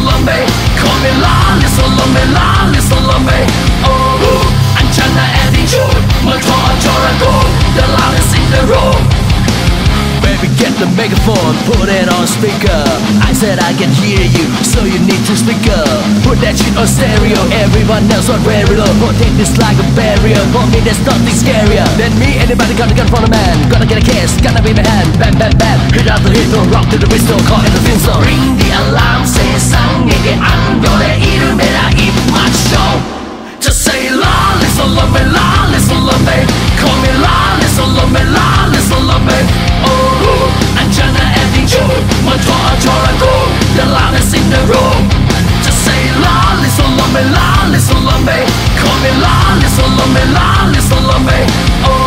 love me. Call me la, listen love me, la, listen love me. Oh, 안잖아 attitude, 뭘 더 어쩌라고. The loudest in the room. Baby, get the megaphone, put it on speaker. I said I can hear you, so you need to speak up. Put that shit on stereo, everyone else on very low. Protect this like a barrier, for me there's nothing scarier than me. Anybody gonna gun for a man, gonna get a kiss, gonna be my hand. Bam, bam, bam, hit out the hit, no rock to the whistle, call it the theme song. Ring the alarm, 세상에게 안별의 이름이라 입 맞춰. Just say la, listen love me, la, listen love me. Call me la, listen love me, la, listen love me. Oh, 안잖아 attitude, 뭘 더 어쩌라고. The loudest in the room. Just say la, listen love me, la, listen love me. Call me la, listen love me, la, listen love me. Oh.